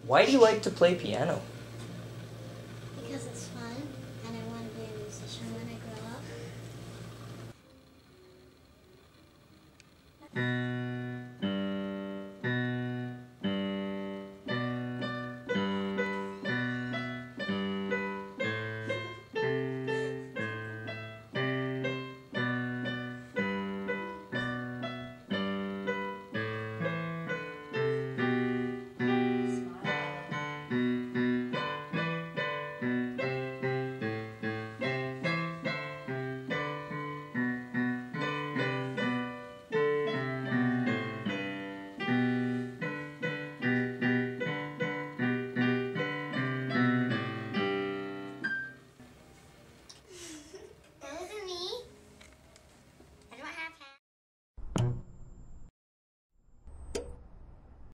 Why do you like to play piano? Because it's fun, and I want to be a musician when I grow up.